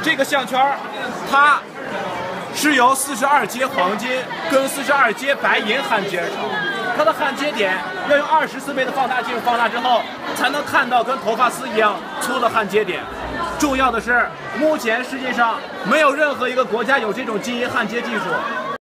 这个项圈它是由42阶黄金跟42阶白银焊接而成。它的焊接点要用24倍的放大镜放大之后，才能看到跟头发丝一样粗的焊接点。重要的是，目前世界上没有任何一个国家有这种金银焊接技术。